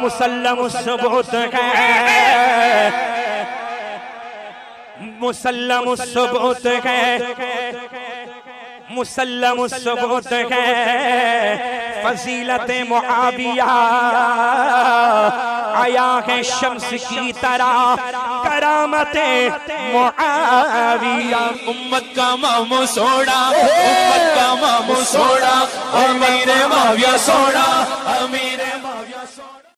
मुसल्लम सुबूत है, मुसल्लम सुबूत है, मुसल्लम सुबूत है। फजीलत मुआविया आया है शम्स की तरह, करामत मुआविया। उम्मत का मामू सोना, उम्मत का मामू सोना, अमीर मुआविया सोना, अमीर